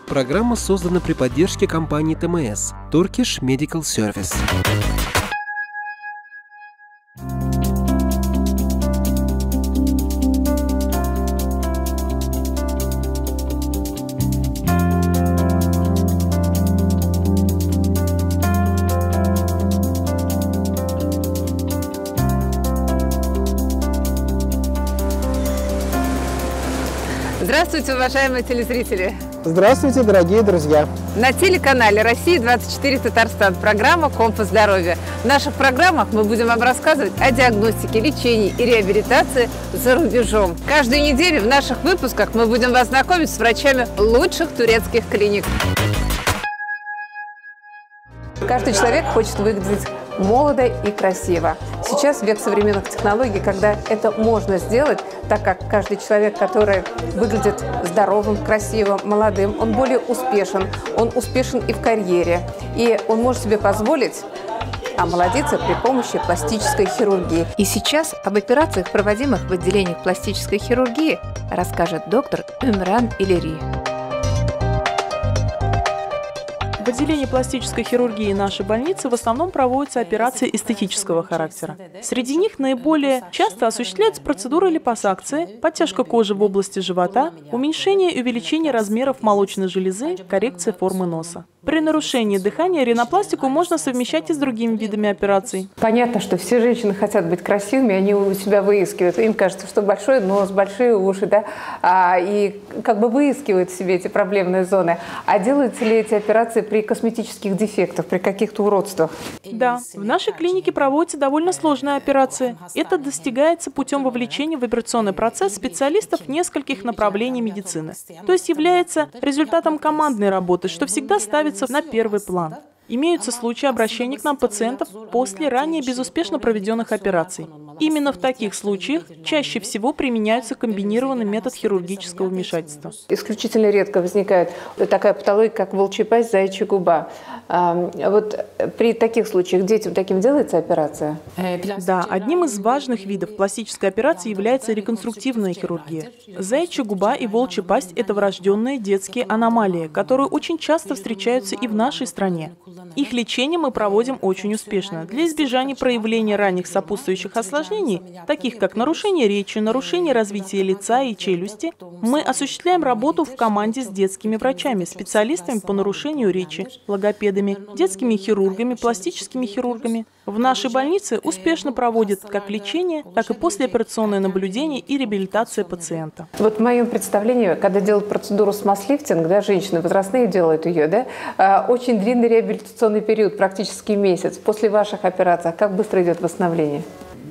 Программа создана при поддержке компании ТМС Turkish Medical Service. Здравствуйте, уважаемые телезрители! Здравствуйте, дорогие друзья! На телеканале «Россия-24 Татарстан» программа «Компас здоровья». В наших программах мы будем вам рассказывать о диагностике, лечении и реабилитации за рубежом. Каждую неделю в наших выпусках мы будем вас знакомить с врачами лучших турецких клиник. Каждый человек хочет выглядеть молодо и красиво. Сейчас век современных технологий, когда это можно сделать, так как каждый человек, который выглядит здоровым, красивым, молодым, он более успешен, он успешен и в карьере, и он может себе позволить омолодиться при помощи пластической хирургии. И сейчас об операциях, проводимых в отделениях пластической хирургии, расскажет доктор Умран Илери. В отделении пластической хирургии нашей больницы в основном проводятся операции эстетического характера. Среди них наиболее часто осуществляются процедуры липосакции, подтяжка кожи в области живота, уменьшение и увеличение размеров молочной железы, коррекция формы носа. При нарушении дыхания ринопластику можно совмещать и с другими видами операций. Понятно, что все женщины хотят быть красивыми, они у себя выискивают. Им кажется, что большой нос, большие уши, да, и как бы выискивают себе эти проблемные зоны. А делаются ли эти операции при косметических дефектах, при каких-то уродствах? Да, в нашей клинике проводятся довольно сложные операции. Это достигается путем вовлечения в операционный процесс специалистов нескольких направлений медицины. То есть является результатом командной работы, что всегда ставится на первый план. Имеются случаи обращения к нам пациентов после ранее безуспешно проведенных операций. Именно в таких случаях чаще всего применяется комбинированный метод хирургического вмешательства. Исключительно редко возникает такая патология, как волчья пасть, заячья губа. Вот при таких случаях детям таким делается операция? Да, одним из важных видов пластической операции является реконструктивная хирургия. Заячья губа и волчья пасть – это врожденные детские аномалии, которые очень часто встречаются и в нашей стране. Их лечение мы проводим очень успешно. Для избежания проявления ранних сопутствующих осложнений, таких как нарушение речи, нарушение развития лица и челюсти, мы осуществляем работу в команде с детскими врачами, специалистами по нарушению речи, логопедами, детскими хирургами, пластическими хирургами. В нашей больнице успешно проводят как лечение, так и послеоперационное наблюдение и реабилитация пациента. Вот в моем представлении, когда делают процедуру смаз-лифтинг, да, женщины возрастные делают ее, да, очень длинный реабилитационный период, практически месяц. После ваших операций как быстро идет восстановление?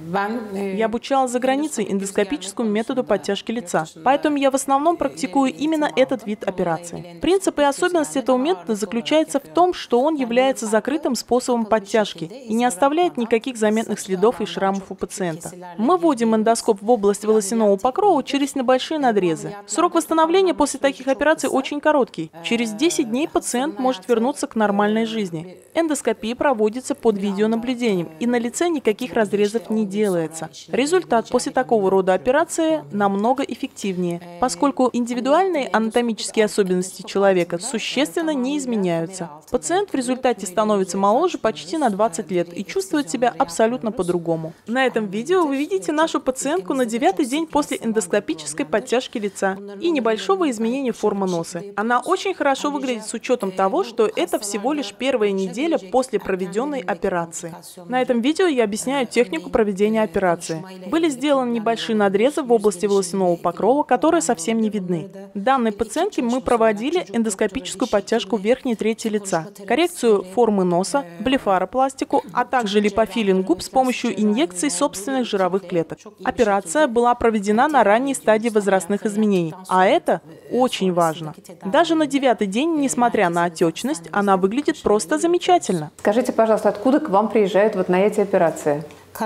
Я обучалась за границей эндоскопическому методу подтяжки лица, поэтому я в основном практикую именно этот вид операции. Принцип и особенность этого метода заключается в том, что он является закрытым способом подтяжки и не оставляет никаких заметных следов и шрамов у пациента. Мы вводим эндоскоп в область волосяного покрова через небольшие надрезы. Срок восстановления после таких операций очень короткий. Через 10 дней пациент может вернуться к нормальной жизни. Эндоскопия проводится под видеонаблюдением, и на лице никаких разрезов не делается. Результат после такого рода операции намного эффективнее, поскольку индивидуальные анатомические особенности человека существенно не изменяются. Пациент в результате становится моложе почти на 20 лет и чувствует себя абсолютно по-другому. На этом видео вы видите нашу пациентку на 9-й день после эндоскопической подтяжки лица и небольшого изменения формы носа. Она очень хорошо выглядит с учетом того, что это всего лишь первая неделя после проведенной операции. На этом видео я объясняю технику проведения операции. Были сделаны небольшие надрезы в области волосяного покрова, которые совсем не видны. Данной пациентке мы проводили эндоскопическую подтяжку верхней трети лица, коррекцию формы носа, блефаропластику, а также липофилинг губ с помощью инъекций собственных жировых клеток. Операция была проведена на ранней стадии возрастных изменений, а это очень важно. Даже на 9-й день, несмотря на отечность, она выглядит просто замечательно. Скажите, пожалуйста, откуда к вам приезжают вот на эти операции?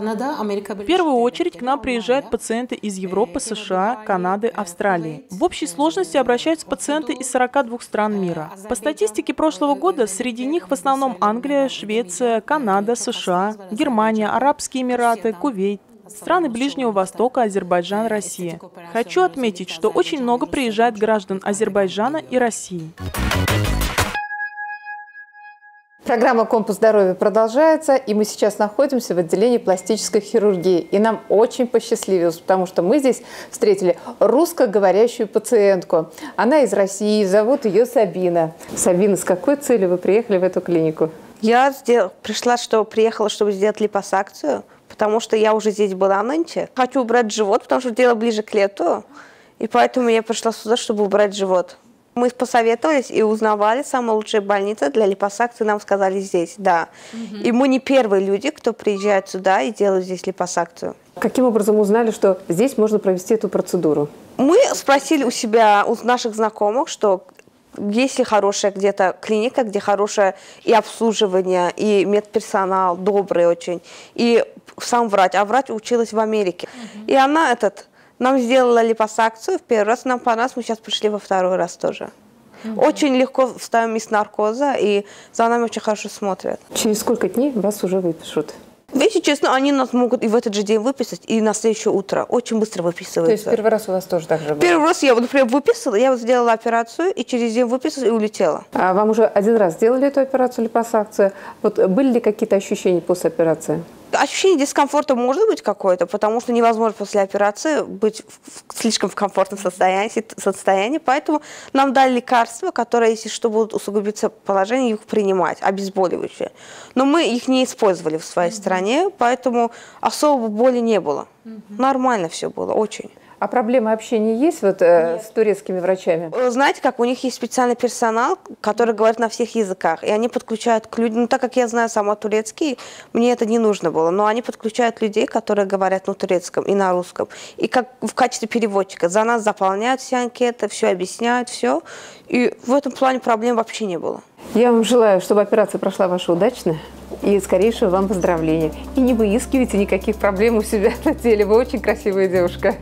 В первую очередь к нам приезжают пациенты из Европы, США, Канады, Австралии. В общей сложности обращаются пациенты из 42 стран мира. По статистике прошлого года среди них в основном Англия, Швеция, Канада, США, Германия, Арабские Эмираты, Кувейт. страны Ближнего Востока, Азербайджан, Россия. Хочу отметить, что очень много приезжает граждан Азербайджана и России. Программа «Компас здоровья» продолжается, и мы сейчас находимся в отделении пластической хирургии. И нам очень посчастливилось, потому что мы здесь встретили русскоговорящую пациентку. Она из России, зовут ее Сабина. Сабина, с какой целью вы приехали в эту клинику? Я приехала, чтобы сделать липосакцию, потому что я уже здесь была нынче. Хочу убрать живот, потому что дело ближе к лету, и поэтому я пришла сюда, чтобы убрать живот. Мы посоветовались и узнавали, самая лучшая больница для липосакции, нам сказали здесь, да. И мы не первые люди, кто приезжает сюда и делают здесь липосакцию. Каким образом узнали, что здесь можно провести эту процедуру? Мы спросили у себя, у наших знакомых, что есть ли хорошая где-то клиника, где хорошее и обслуживание, и медперсонал добрый очень, и сам врач. А врач училась в Америке. И она нам сделала липосакцию в первый раз, нам понравилось, мы сейчас пришли во второй раз тоже. Очень легко вставим из наркоза, и за нами очень хорошо смотрят. Через сколько дней вас уже выпишут? Если честно, они нас могут и в этот же день выписать, и на следующее утро. Очень быстро выписываются. То есть первый раз у вас тоже так же было? Первый раз я, например, выписала, я сделала операцию, и через день выписалась и улетела. А вам уже один раз сделали эту операцию, липосакцию? Вот были ли какие-то ощущения после операции? Ощущение дискомфорта может быть какое-то, потому что невозможно после операции быть слишком в комфортном состоянии, поэтому нам дали лекарства, которые, если что, будут усугубиться положение, их принимать, обезболивающие. Но мы их не использовали в своей стране, поэтому особо боли не было. Нормально все было, очень. А проблемы общения есть с турецкими врачами? Знаете, как у них есть специальный персонал, который говорит на всех языках, и они подключают к людям, так как я знаю сама турецкий, мне это не нужно было, но они подключают людей, которые говорят на турецком и на русском, и как в качестве переводчика за нас заполняют все анкеты, все объясняют, все, и в этом плане проблем вообще не было. Я вам желаю, чтобы операция прошла ваша удачно, и скорейшего вам поздравления. И не выискивайте никаких проблем у себя на теле, вы очень красивая девушка.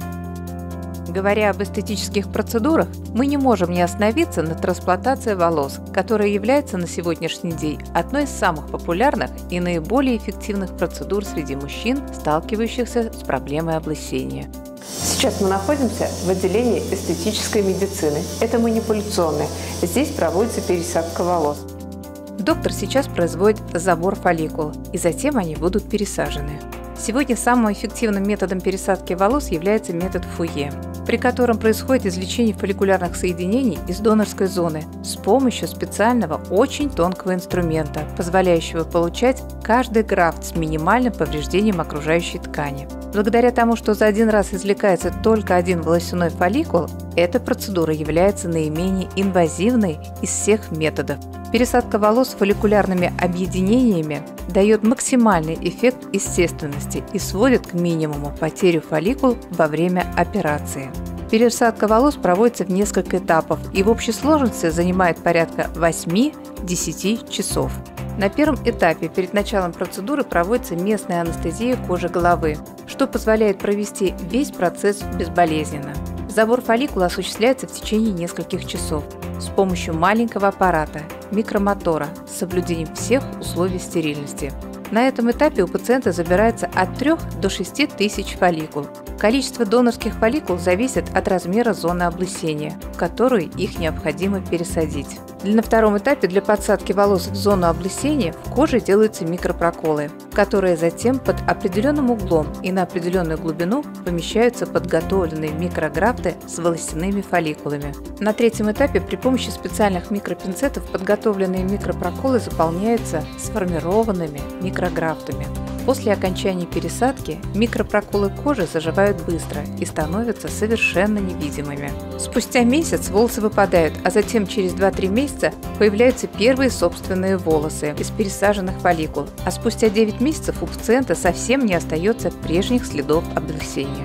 Говоря об эстетических процедурах, мы не можем не остановиться на трансплантации волос, которая является на сегодняшний день одной из самых популярных и наиболее эффективных процедур среди мужчин, сталкивающихся с проблемой облысения. Сейчас мы находимся в отделении эстетической медицины. Это манипуляционное. Здесь проводится пересадка волос. Доктор сейчас производит забор фолликул, и затем они будут пересажены. Сегодня самым эффективным методом пересадки волос является метод Фуе, при котором происходит извлечение фолликулярных соединений из донорской зоны с помощью специального очень тонкого инструмента, позволяющего получать каждый графт с минимальным повреждением окружающей ткани. Благодаря тому, что за один раз извлекается только один волосяной фолликул, эта процедура является наименее инвазивной из всех методов. Пересадка волос фолликулярными объединениями дает максимальный эффект естественности и сводит к минимуму потерю фолликул во время операции. Пересадка волос проводится в несколько этапов и в общей сложности занимает порядка 8-10 часов. На первом этапе перед началом процедуры проводится местная анестезия кожи головы, что позволяет провести весь процесс безболезненно. Забор фолликула осуществляется в течение нескольких часов с помощью маленького аппарата, микромотора, с соблюдением всех условий стерильности. На этом этапе у пациента забирается от 3 до 6 тысяч фолликул. Количество донорских фолликул зависит от размера зоны облысения, в которую их необходимо пересадить. На втором этапе для подсадки волос в зону облысения в коже делаются микропроколы, которые затем под определенным углом и на определенную глубину помещаются подготовленные микрографты с волосяными фолликулами. На третьем этапе при помощи специальных микропинцетов подготовленные микропроколы заполняются сформированными микрографтами. После окончания пересадки микропроколы кожи заживают быстро и становятся совершенно невидимыми. Спустя месяц волосы выпадают, а затем через 2-3 месяца появляются первые собственные волосы из пересаженных фолликул, а спустя 9 месяцев у пациента совсем не остается прежних следов облысения.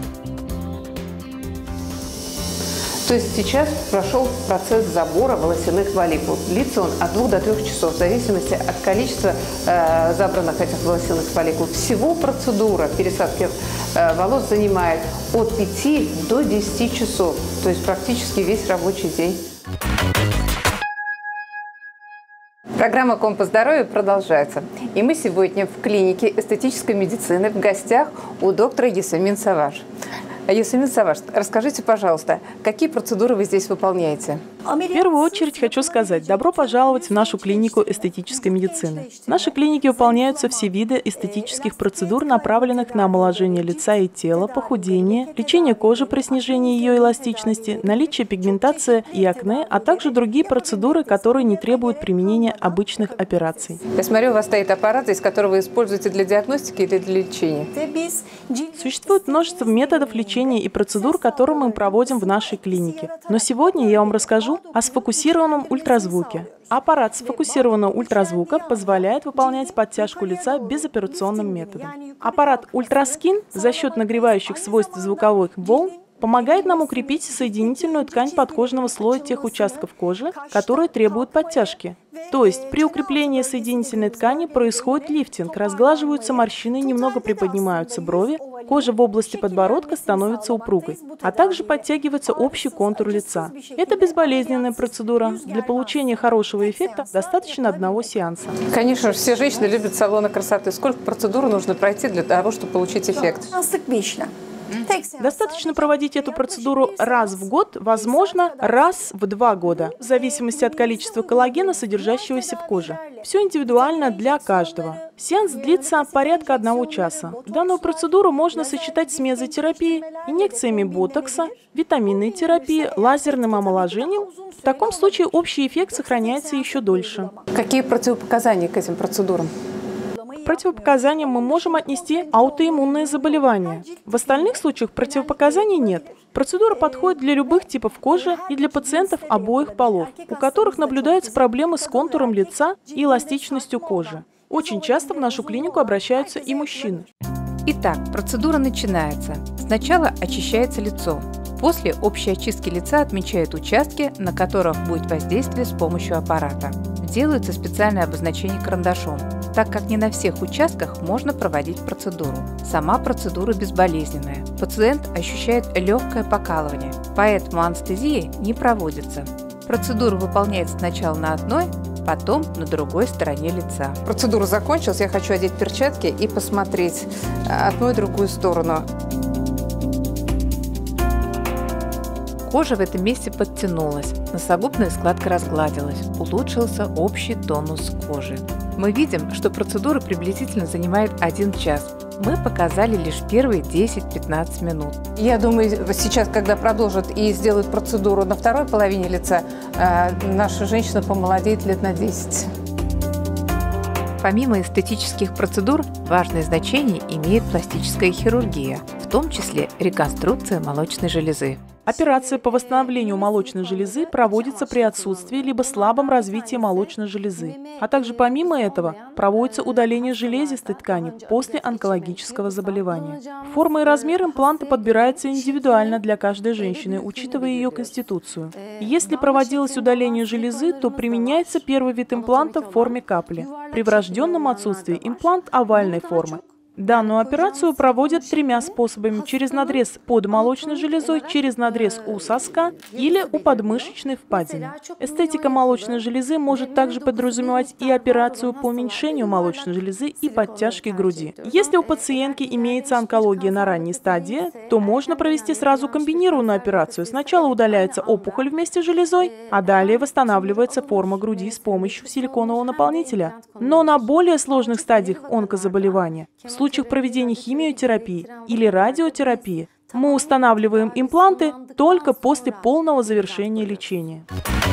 То есть сейчас прошел процесс забора волосяных фолликул. Длится он от 2 до 3 часов, в зависимости от количества забранных этих волосяных фолликул. Всего процедура пересадки волос занимает от 5 до 10 часов, то есть практически весь рабочий день. Программа «Компас здоровья» продолжается. И мы сегодня в клинике эстетической медицины в гостях у доктора Ясмин Саваш. Ясмин Саваш, расскажите, пожалуйста, какие процедуры вы здесь выполняете? В первую очередь хочу сказать, добро пожаловать в нашу клинику эстетической медицины. В нашей клинике выполняются все виды эстетических процедур, направленных на омоложение лица и тела, похудение, лечение кожи при снижении ее эластичности, наличие пигментации и акне, а также другие процедуры, которые не требуют применения обычных операций. Я смотрю, у вас стоит аппарат, из которого вы используете для диагностики или для лечения? Существует множество методов лечения и процедур, которые мы проводим в нашей клинике. Но сегодня я вам расскажу о сфокусированном ультразвуке. Аппарат сфокусированного ультразвука позволяет выполнять подтяжку лица безоперационным методом. Аппарат ультраскин за счет нагревающих свойств звуковых волн помогает нам укрепить соединительную ткань подкожного слоя тех участков кожи, которые требуют подтяжки. То есть при укреплении соединительной ткани происходит лифтинг, разглаживаются морщины, немного приподнимаются брови, кожа в области подбородка становится упругой, а также подтягивается общий контур лица. Это безболезненная процедура. Для получения хорошего эффекта достаточно одного сеанса. Конечно же, все женщины любят салоны красоты. Сколько процедур нужно пройти для того, чтобы получить эффект? Достаточно проводить эту процедуру раз в год, возможно, раз в 2 года, в зависимости от количества коллагена, содержащегося в коже. Все индивидуально для каждого. Сеанс длится порядка 1 часа. Данную процедуру можно сочетать с мезотерапией, инъекциями ботокса, витаминной терапией, лазерным омоложением. В таком случае общий эффект сохраняется еще дольше. Какие противопоказания к этим процедурам? К противопоказаниям мы можем отнести аутоиммунные заболевания. В остальных случаях противопоказаний нет. Процедура подходит для любых типов кожи и для пациентов обоих полов, у которых наблюдаются проблемы с контуром лица и эластичностью кожи. Очень часто в нашу клинику обращаются и мужчины. Итак, процедура начинается. Сначала очищается лицо. После общей очистки лица отмечают участки, на которых будет воздействие с помощью аппарата. Делается специальное обозначение карандашом, так как не на всех участках можно проводить процедуру. Сама процедура безболезненная. Пациент ощущает легкое покалывание, поэтому анестезия не проводится. Процедура выполняется сначала на одной, потом на другой стороне лица. Процедура закончилась, я хочу одеть перчатки и посмотреть одну и другую сторону. Кожа в этом месте подтянулась, носогубная складка разгладилась, улучшился общий тонус кожи. Мы видим, что процедура приблизительно занимает 1 час. Мы показали лишь первые 10-15 минут. Я думаю, сейчас, когда продолжат и сделают процедуру на второй половине лица, наша женщина помолодеет лет на 10. Помимо эстетических процедур, важное значение имеет пластическая хирургия, в том числе реконструкция молочной железы. Операция по восстановлению молочной железы проводится при отсутствии либо слабом развитии молочной железы, а также помимо этого проводится удаление железистой ткани после онкологического заболевания. Форма и размер импланта подбирается индивидуально для каждой женщины, учитывая ее конституцию. Если проводилось удаление железы, то применяется первый вид импланта в форме капли. При врожденном отсутствии имплант овальной формы. Данную операцию проводят 3 способами: через надрез под молочной железой, через надрез у соска или у подмышечной впадины. Эстетика молочной железы может также подразумевать и операцию по уменьшению молочной железы и подтяжке груди. Если у пациентки имеется онкология на ранней стадии, то можно провести сразу комбинированную операцию. Сначала удаляется опухоль вместе с железой, а далее восстанавливается форма груди с помощью силиконового наполнителя. Но на более сложных стадиях онкозаболевания, в случаях проведения химиотерапии или радиотерапии, мы устанавливаем импланты только после полного завершения лечения.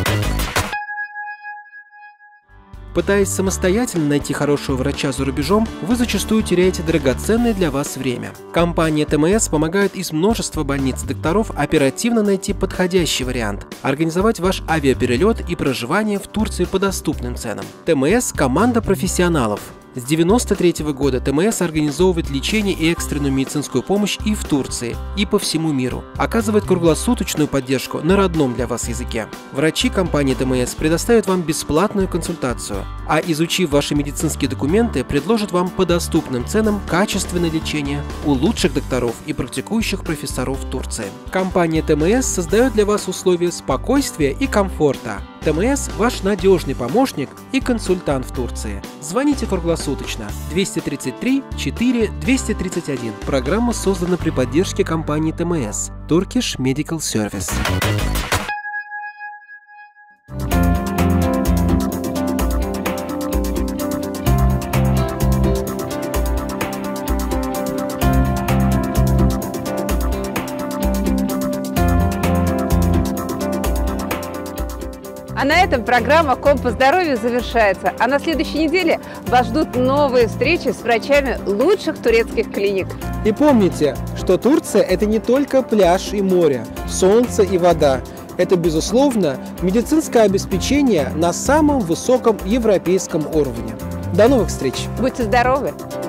Пытаясь самостоятельно найти хорошего врача за рубежом, вы зачастую теряете драгоценное для вас время. Компания ТМС помогает из множества больниц и докторов оперативно найти подходящий вариант, организовать ваш авиаперелет и проживание в Турции по доступным ценам. ТМС – команда профессионалов. С 1993 года ТМС организовывает лечение и экстренную медицинскую помощь и в Турции, и по всему миру. Оказывает круглосуточную поддержку на родном для вас языке. Врачи компании ТМС предоставят вам бесплатную консультацию, а изучив ваши медицинские документы, предложат вам по доступным ценам качественное лечение у лучших докторов и практикующих профессоров Турции. Компания ТМС создает для вас условия спокойствия и комфорта. ТМС – ваш надежный помощник и консультант в Турции. Звоните круглосуточно 233 4 231. Программа создана при поддержке компании ТМС Turkish Medical Service. А на этом программа «Компас здоровья» завершается. А на следующей неделе вас ждут новые встречи с врачами лучших турецких клиник. И помните, что Турция – это не только пляж и море, солнце и вода. Это, безусловно, медицинское обеспечение на самом высоком европейском уровне. До новых встреч! Будьте здоровы!